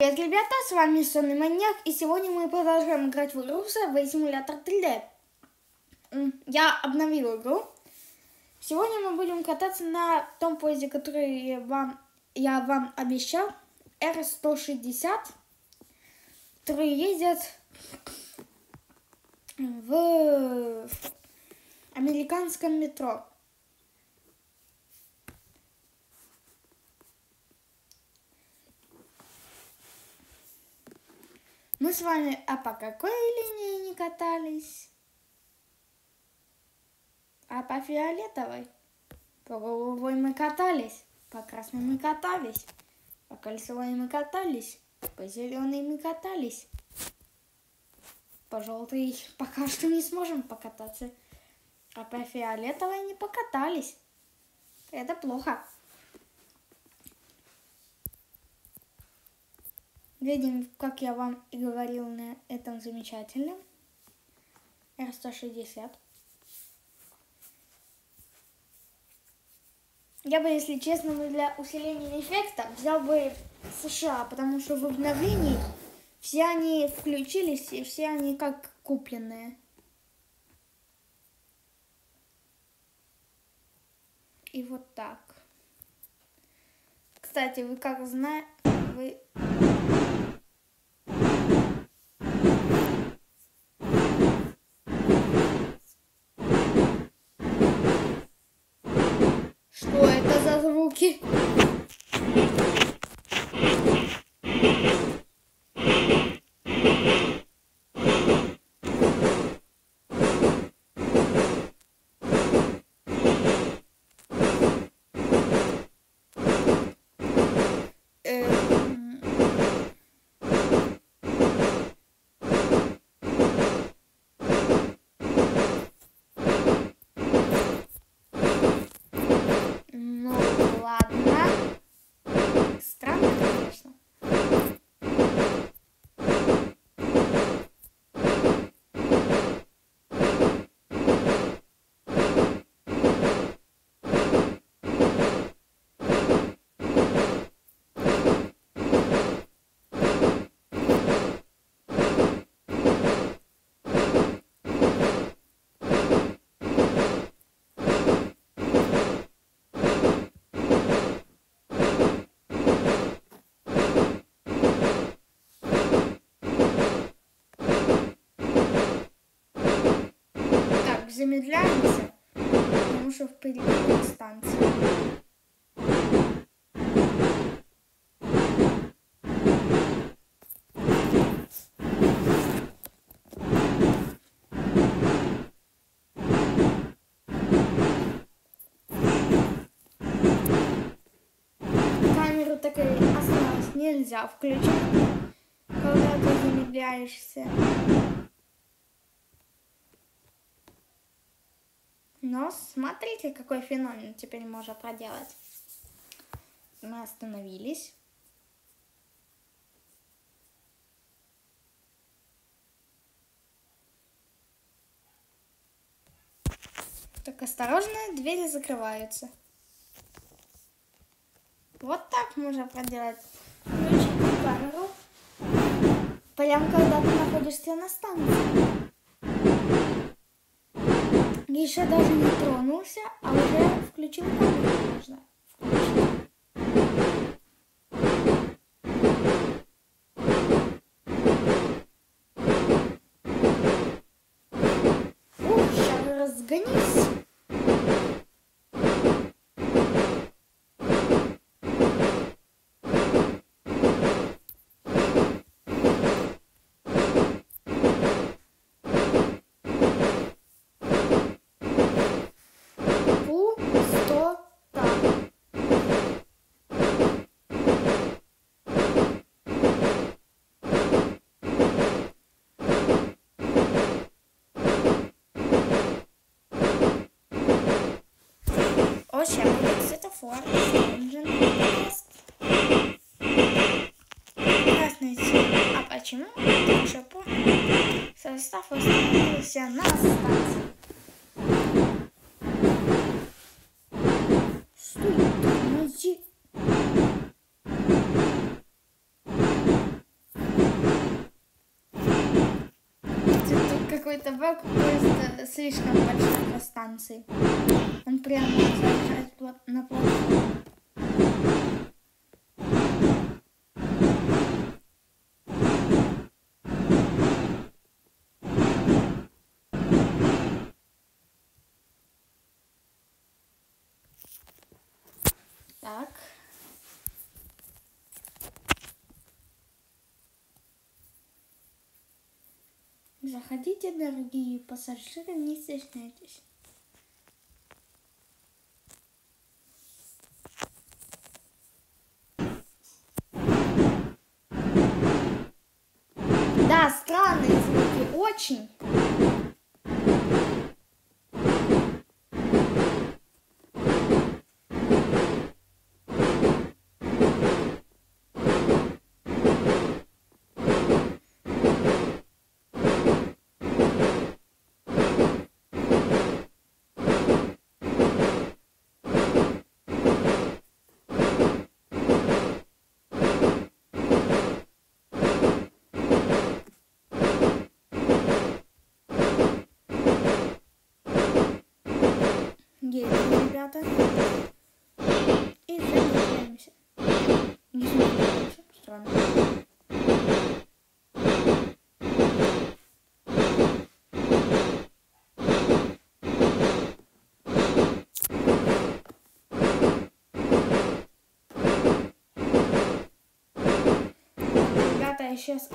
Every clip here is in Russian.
Привет, ребята, с вами Сонный Маньяк, и сегодня мы продолжаем играть в игру Subway Simulator 3D. Я обновил игру. Сегодня мы будем кататься на том поезде, который я вам обещал, R160, который ездит в американском метро. Мы с вами по какой линии не катались? А по фиолетовой? По голубой мы катались, по красной мы катались, по кольцевой мы катались, по зеленой мы катались. По желтой пока что не сможем покататься, а по фиолетовой не покатались. Это плохо. Видим, как я вам и говорил, на этом замечательном R160. Я бы, если честно, для усиления эффекта взял бы США, потому что в обновлении все они включились и все они как купленные. И вот так. Кстати, вы как знаете, Что это за звуки? Ладно. Странно, конечно. Замедляемся, потому что впереди станция. Камеру так и осталось нельзя включить, когда ты замедляешься. Но смотрите, какой феномен теперь можно проделать. Мы остановились. Так, осторожно, двери закрываются. Вот так можно проделать. Включить камеру, прямо когда ты находишься на станции. Еще даже не тронулся, а уже включил камеру можно включить. Ух, сейчас разгонись. Сейчас будет светофор. Красный цвет. А почему? Шапо. Состав остановился на станции. Стой, тормози. какой-то баг, поезд слишком большой по станции. Он прямо заезжает на платформу. Так. Заходите, дорогие пассажиры, не стесняйтесь. Да, странные звуки, очень. Едем, ребята. И замедляемся. Не замедляемся. Странно. Ребята, я сейчас...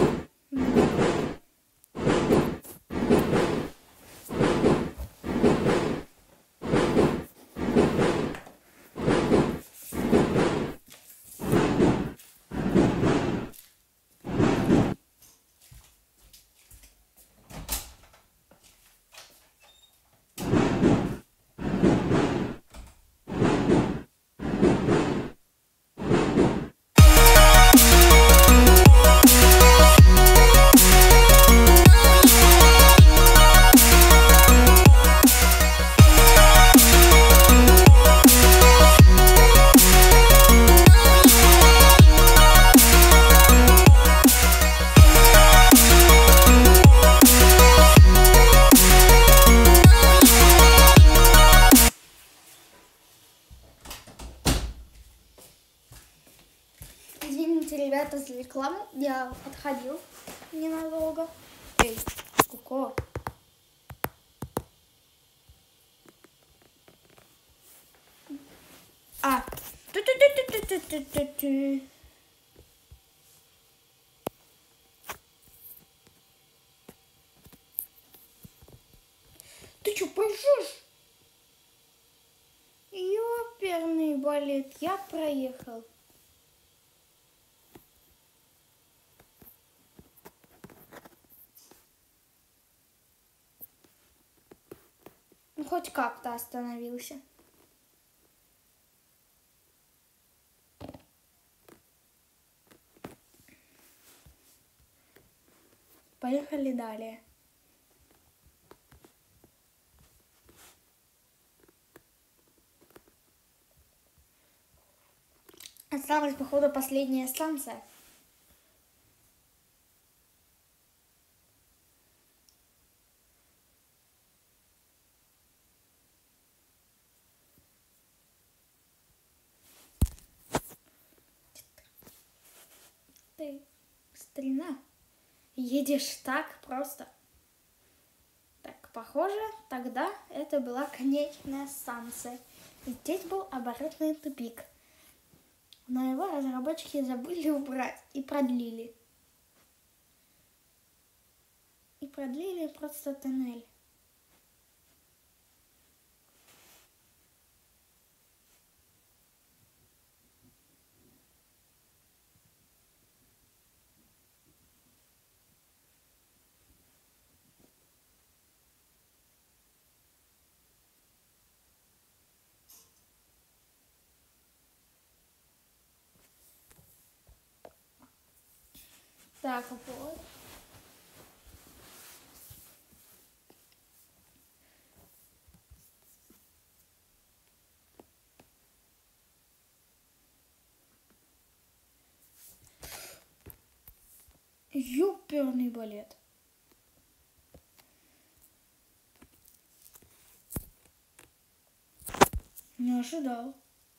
Извините, ребята, за рекламу. Я отходил ненадолго. Эй, Коко. А. Ту-ту-ту-ту-ту-ту-ту-ту. Ты чё, пойдёшь? Ёперный балет, я проехал. Ну, хоть как-то остановился. Поехали далее. Осталась, походу, последняя станция. Ты, старина, едешь так просто. Так, похоже, тогда это была конечная станция. И здесь был оборотный тупик. Но его разработчики забыли убрать и продлили. И продлили просто тоннель. Так, вот. Ёперный балет. Не ожидал.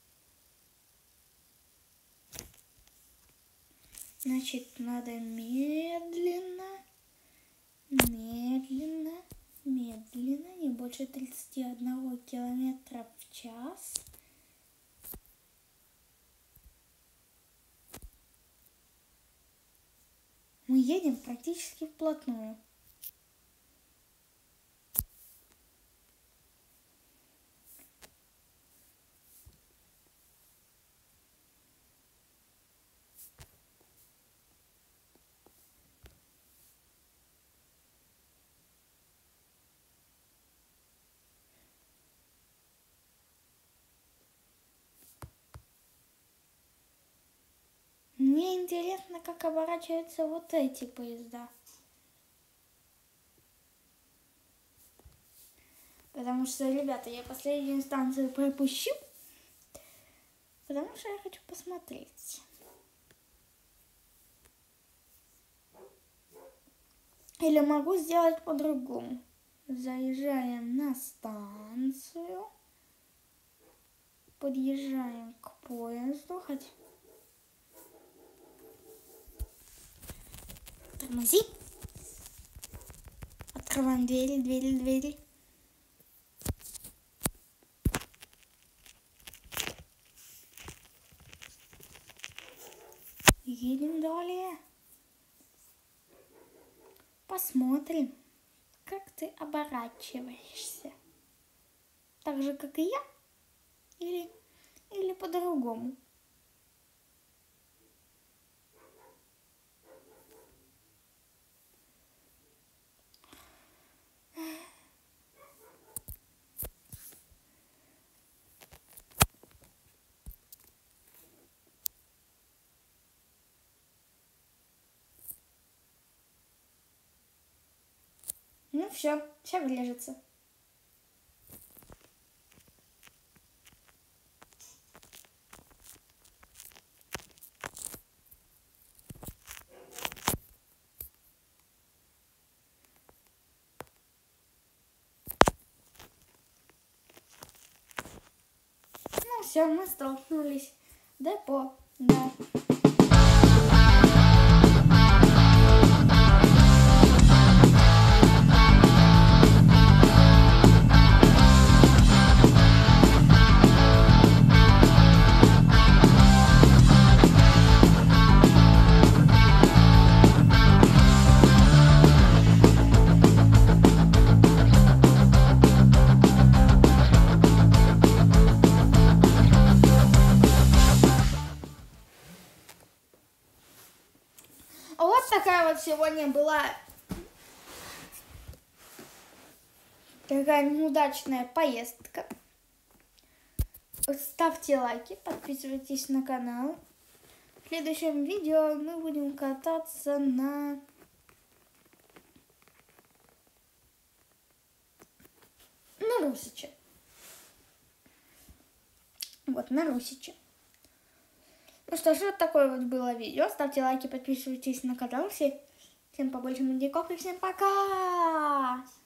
Значит, надо медленно, медленно, медленно, не больше 31 километра в час. Мы едем практически вплотную. Мне интересно, как оборачиваются вот эти поезда. Потому что, ребята, я последнюю станцию пропущу. Потому что я хочу посмотреть. Или могу сделать по-другому. Заезжаем на станцию. Подъезжаем к поезду. Тормози. Открываем двери. Едем далее. Посмотрим, как ты оборачиваешься. Так же, как и я? Или по-другому? Ну все, вылежится. Ну все, мы столкнулись. Депо, да. Вот такая вот сегодня была такая неудачная поездка. Ставьте лайки, подписывайтесь на канал. В следующем видео мы будем кататься на Русиче. Вот, на Русиче. Ну что ж, вот такое вот было видео. Ставьте лайки, подписывайтесь на канал. Всем побольше мудиков и всем пока!